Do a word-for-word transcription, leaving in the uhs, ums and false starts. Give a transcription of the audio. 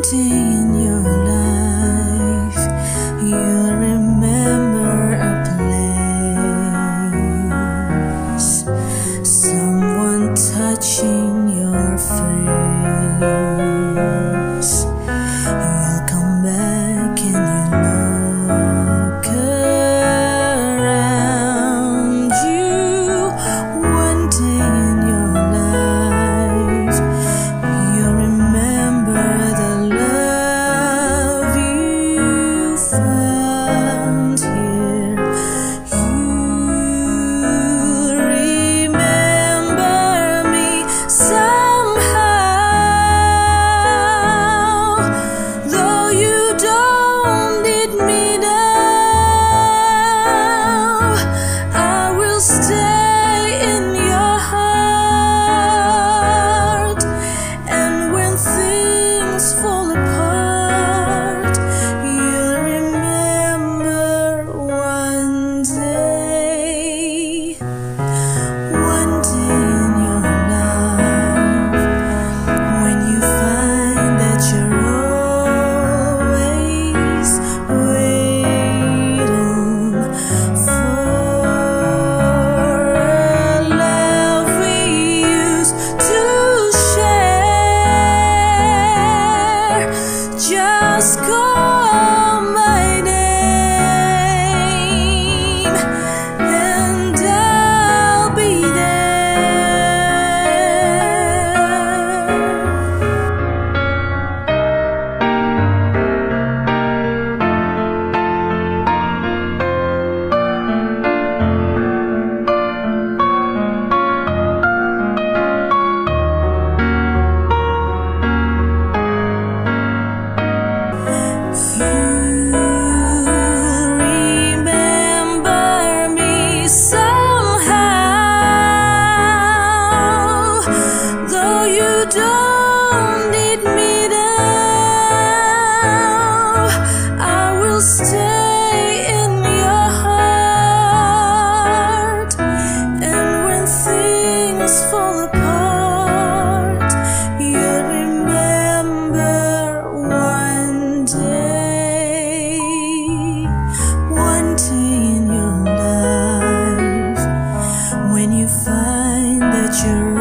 day in your life, you'll remember a place, someone touching your face. You'll come back and you look around you. One day in your life, you'll remember the love you found here. You remember me somehow, though you don't need me now. I will stay in your heart, and when things fall apart, you'll remember one day, one day in your life, when you find that you're always waiting for a love we used to share. Just call my name and I'll be remember me somehow, though you don't need me now. I will stay in your heart, and when things fall apart, you'll remember one day, one day in your life, when you find that you're